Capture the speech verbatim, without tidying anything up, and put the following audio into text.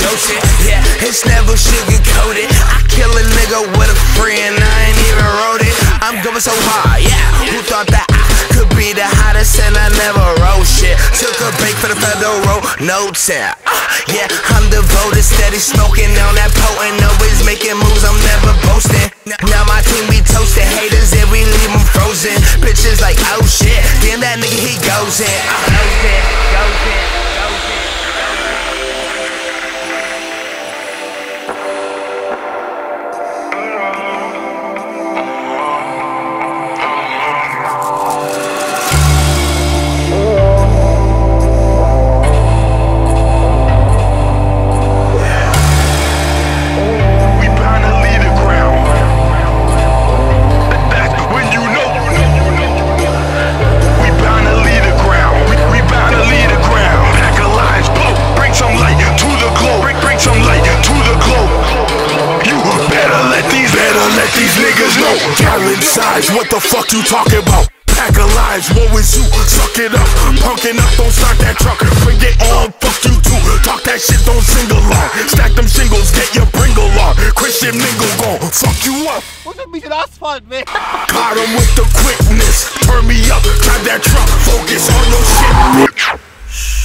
dosing. Yeah, it's never sugar coated. I kill a nigga with a friend, I ain't even wrote it. I'm going so hard, yeah. Who thought that I could be the hottest and I never wrote shit? Took a break for the federal, no tap. Uh, yeah, I'm devoted, steady smoking on that potent. Always making moves, I'm never boasting. Now my team, we toasting haters and we leave them frozen. Bitches like, oh shit, damn that nigga, he goes in. Uh, goes in, goes in, goes in. Gallon size, what the fuck you talking about? Pack of lies, what was you? Suck it up, punkin' up, don't start that truck. Bring it on, fuck you too. Talk that shit, don't sing along. Stack them shingles, get your Pringle on. Christian Mingle gon' fuck you up. Muss ein bisschen Asphalt, man. Caught him with the quickness. Turn me up, drive that truck, focus on your shit, bitch.